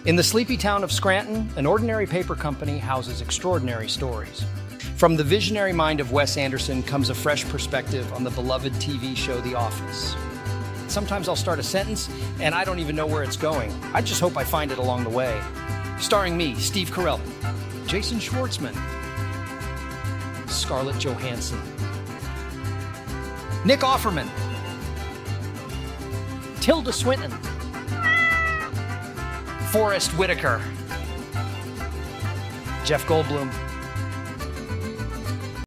In the sleepy town of Scranton, an ordinary paper company houses extraordinary stories. From the visionary mind of Wes Anderson comes a fresh perspective on the beloved TV show The Office. Sometimes I'll start a sentence and I don't even know where it's going. I just hope I find it along the way. Starring me, Steve Carell, Jason Schwartzman, Scarlet Johansson, Nick Offerman, Tilda Swinton, Forrest Whitaker, Jeff Goldblum,